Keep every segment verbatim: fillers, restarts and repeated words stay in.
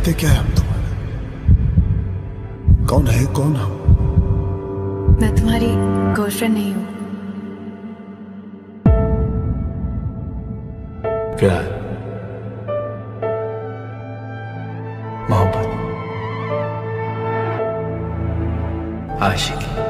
लगते क्या है हम तुम्हारे? कौन है कौन हम? मैं तुम्हारी गर्लफ्रेंड नहीं हूँ। प्यार, मोहब्बत, आशिकी,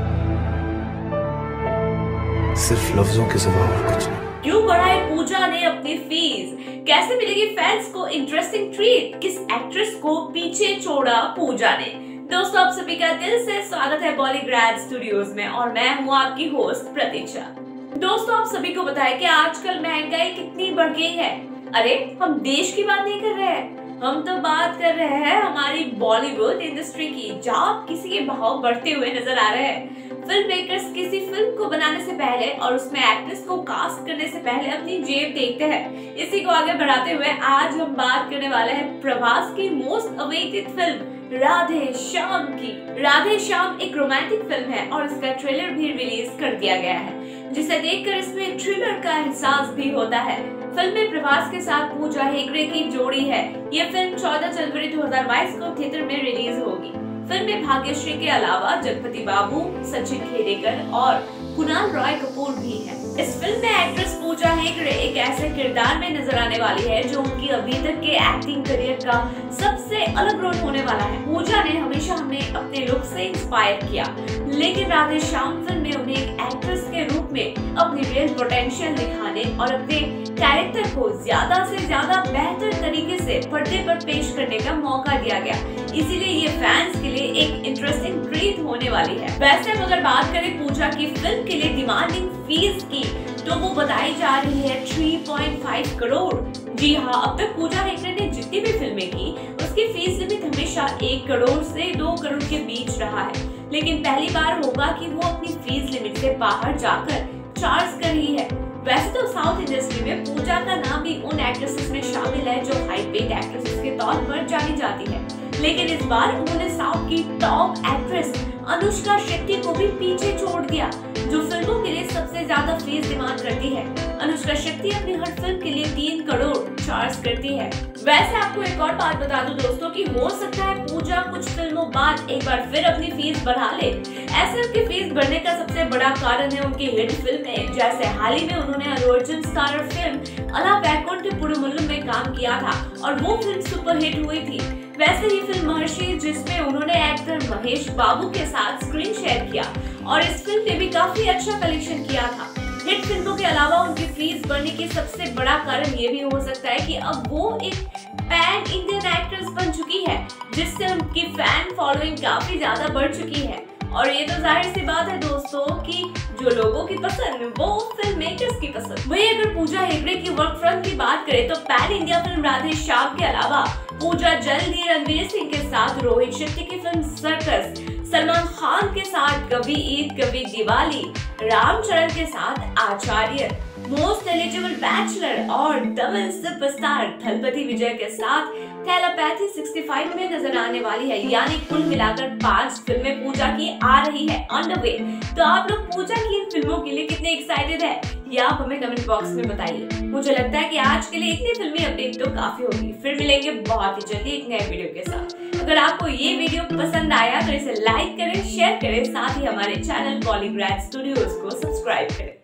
सिर्फ लफ्जों के सिवा और कुछ नहीं। क्यों बढ़ाई पूजा ने अपनी फीस? कैसे मिलेगी फैंस को इंटरेस्टिंग ट्रीट? किस एक्ट्रेस को पीछे छोड़ा पूजा ने? दोस्तों, आप सभी का दिल से स्वागत है बॉलीग्रैड स्टूडियोज में और मैं हूँ आपकी होस्ट प्रतीक्षा। दोस्तों, आप सभी को बताएं कि आजकल महंगाई कितनी बढ़ गई है। अरे, हम देश की बात नहीं कर रहे हैं, हम तो बात कर रहे हैं हमारी बॉलीवुड इंडस्ट्री की, जहाँ किसी के भाव बढ़ते हुए नजर आ रहे हैं। फिल्म मेकर्स किसी फिल्म को बनाने से पहले और उसमें एक्ट्रेस को कास्ट करने से पहले अपनी जेब देखते हैं। इसी को आगे बढ़ाते हुए आज हम बात करने वाले हैं प्रभास की most awaited film Radhe Shyam की। राधे श्याम एक रोमांटिक फिल्म है और इसका ट्रेलर भी रिलीज कर दिया गया है, जिसे देखकर इसमें थ्रिलर का एहसास भी होता है। फिल्म में प्रभास के साथ पूजा हेगड़े की जोड़ी है। ये फिल्म चौदह जनवरी दो हज़ार बाईस को थिएटर में रिलीज होगी। फिल्म में भाग्यश्री के अलावा जगपति बाबू, सचिन खेडेकर और कुणाल रॉय कपूर भी है। इस फिल्म में एक्ट्रेस पूजा हेगड़े एक ऐसे किरदार में नजर आने वाली है जो उनकी अभी तक के एक्टिंग करियर का सबसे अलग रोल होने वाला है। पूजा ने हमेशा हमें अपने लुक से इंस्पायर किया, लेकिन राधे श्याम फिल्म में उन्हें एक एक्ट्रेस के रूप में अपनी रियल पोटेंशियल दिखाने और अपने कैरेक्टर को ज्यादा से ज्यादा बेहतर तरीके से पर्दे पर पेश करने का मौका दिया गया। इसीलिए ये फैंस के लिए एक इंटरेस्टिंग ट्रीट होने वाली है। वैसे हम अगर बात करें पूजा की फिल्म के लिए डिमांडिंग फीस की, तो वो बताई जा रही है तीन पॉइंट पाँच करोड़। जी हाँ, अब तक पूजा हेगड़े ने जितनी भी फिल्में की उसकी फीस लिमिट हमेशा एक करोड़ से दो करोड़ के बीच रहा है, लेकिन पहली बार होगा कि वो अपनी फीस लिमिट से बाहर जाकर चार्ज कर रही है। वैसे तो साउथ इंडस्ट्री में पूजा का नाम भी उन एक्ट्रेसेस में शामिल है जो हाई पेड एक्ट्रेसेस के तौर पर जानी जाती है, लेकिन इस बार उन्होंने साउथ की टॉप एक्ट्रेस अनुष्का शेट्टी को भी पीछे छोड़ दिया, जो फिल्मों के लिए सबसे ज्यादा फीस डिमांड करती है। अनुष्का शेट्टी अपनी हर फिल्म के लिए तीन करोड़ चार्ज करती है। वैसे आपको एक और बात बता दूं दोस्तों कि हो सकता है पूजा कुछ फिल्मों बाद एक बार फिर अपनी फीस बढ़ा ले। ऐसे उनकी फीस बढ़ने का सबसे बड़ा कारण है उनकी हिट फिल्में, जैसे हाल ही में उन्होंने अल्लू अर्जुन स्टारर फिल्म अला वैकुंठपुरमुल्लु में काम किया था और वो फिल्म सुपरहिट हुई थी। वैसे ही फिल्म महर्षि, जिसमें उन्होंने एक्टर महेश बाबू के साथ स्क्रीन शेयर किया और इस फिल्म ने भी काफी अच्छा कलेक्शन किया था। हिट फिल्मों के अलावा उनकी फीस बढ़ने की सबसे बड़ा कारण ये भी हो सकता है कि अब वो एक पैन इंडियन एक्ट्रेस बन चुकी है, जिससे उनकी फैन फॉलोइंग काफी ज्यादा बढ़ चुकी है। और ये तो जाहिर सी बात है दोस्तों कि जो लोगों की पसंद वो फिल्म मेकर्स की पसंद। वही अगर पूजा हेगड़े की वर्क फ्रंट की बात करें तो pan India film Radhe Shyam के अलावा पूजा जल्द ही रणवीर सिंह के साथ, रोहित शेट्टी की फिल्म सर्कस, सलमान खान के साथ कभी ईद कभी दिवाली, रामचरण के साथ आचार्य, मोस्ट एलिजिबल बैचलर और डबल सुपरस्टार दलपति विजय के साथ टेलीपैथी पैंसठ में नजर आने वाली है। यानी कुल मिलाकर पांच फिल्में पूजा की आ रही है ऑन द वे। तो आप लोग पूजा की इन फिल्मों के लिए कितने एक्साइटेड है, ये आप हमें कमेंट बॉक्स में बताइए। मुझे लगता है कि आज के लिए इतनी फिल्मी अपडेट तो काफी होगी। फिर मिलेंगे बहुत ही जल्दी एक नए वीडियो के साथ। अगर आपको ये वीडियो पसंद आया तो इसे लाइक करें, शेयर करें, साथ ही हमारे चैनल बॉलीग्रैड स्टूडियोज को सब्सक्राइब करें।